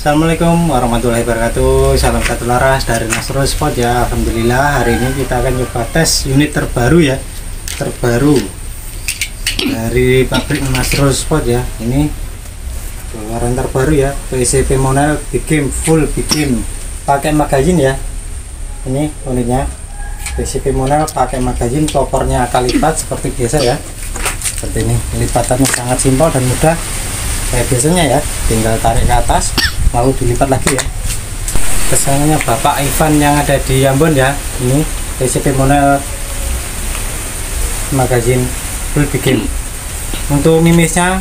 Assalamualaikum warahmatullahi wabarakatuh. Salam satu laras dari Nasrul Sport ya. Alhamdulillah hari ini kita akan coba tes unit terbaru ya. Terbaru dari pabrik Nasrul Sport ya. Ini keluaran terbaru ya. PCP Monel bikin full bikin pakai magazin ya. Ini unitnya PCP Monel pakai magazin, topornya akal lipat seperti biasa ya. Seperti ini, lipatannya sangat simpel dan mudah kayak biasanya ya, tinggal tarik ke atas lalu dilipat lagi ya. Pesanannya Bapak Ivan yang ada di Ambon ya. Ini PCP Monel magazin full bikin. Untuk mimisnya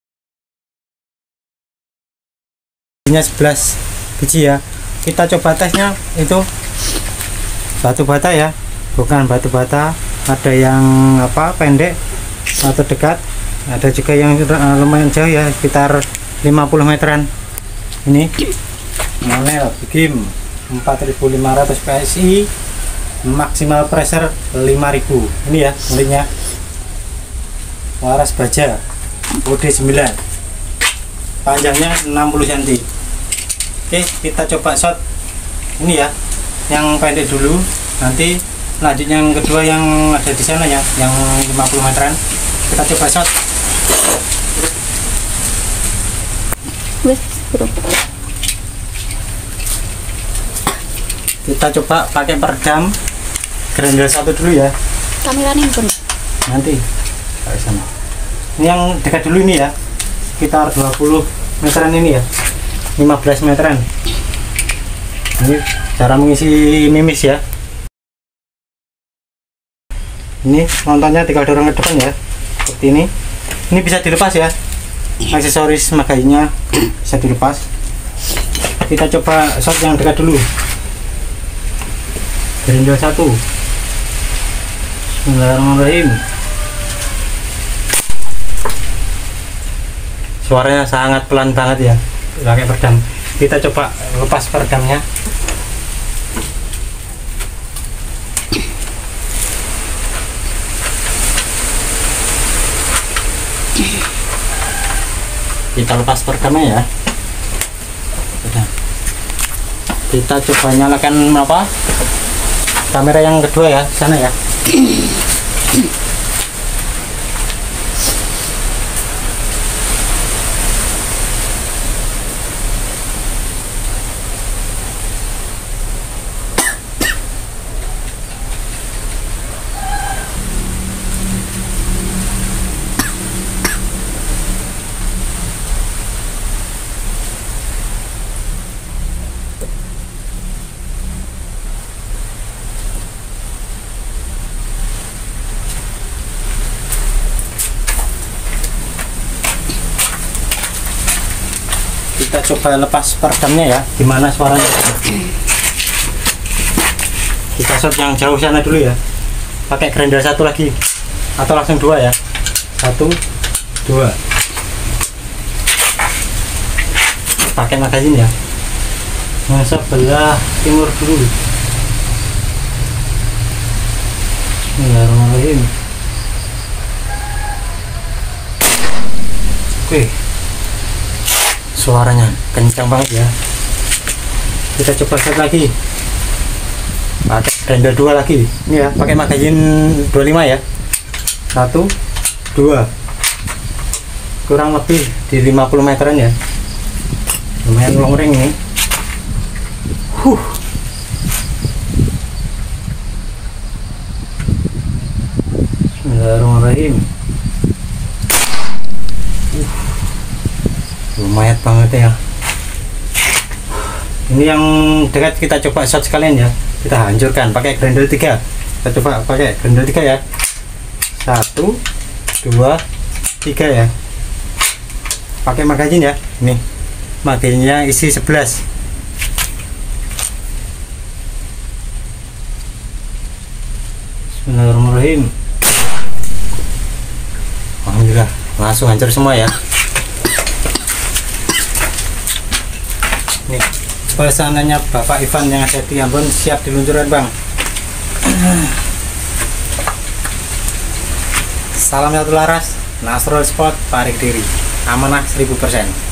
11 biji ya. Kita coba tesnya itu batu bata ya, bukan batu bata. Ada yang pendek atau dekat, ada juga yang lumayan jauh ya, sekitar 50 meteran. Ini Monel bikin 4500 PSI, maksimal pressure 5000. Ini ya unitnya, waras baja OD 9, panjangnya 60 cm. Oke, kita coba shot ini ya, yang pendek dulu, nanti lanjut yang kedua yang ada di sana ya, yang 50 meteran. Kita coba shot. Kita coba pakai peredam grendel satu dulu ya. Kameranya pun Nanti dari sana. Ini yang dekat dulu ini ya, sekitar 20 meteran ini ya, 15 meteran. Ini cara mengisi mimis ya. Ini nontonnya tinggal dorong ke depan ya, seperti ini. Ini bisa dilepas ya, aksesoris magazinnya bisa dilepas. Kita coba shot yang dekat dulu, grendel 1. Bismillahirrahmanirrahim. Suaranya sangat pelan banget ya, pakai peredam. Kita coba lepas peredamnya. Kita lepas peredamnya ya. Kita coba nyalakan kamera yang kedua ya, sana ya. Kita coba lepas peredamnya ya, gimana suaranya. Kita shot yang jauh sana dulu ya, pakai grendel 1 lagi atau langsung 2 ya, 1 2. Pakai magazin ya, yang sebelah timur dulu. Bismillahirrahmanirrahim. Oke, suaranya kencang banget ya. Kita coba shot lagi, pakai grendel 2 lagi. Ini ya, pakai magazin 25 ya, 1 2, kurang lebih di 50 meteran ya, lumayan long range ini. Bismillahirrahmanirrahim. Lumayan banget ya. Ini yang dekat kita coba shot sekalian ya, kita hancurkan pakai grendel 3. Kita coba pakai grendel 3 ya, 1 2 3 ya. Pakai magazin ya, ini magazinnya isi 11. Bismillahirrahmanirrahim. Alhamdulillah, langsung hancur semua ya. Nih, pesanannya Bapak Ivan yang ada di Ambon siap diluncurkan Bang. Salam satu laras, Nasrul Sport, Parik Diri, amanah 1000%.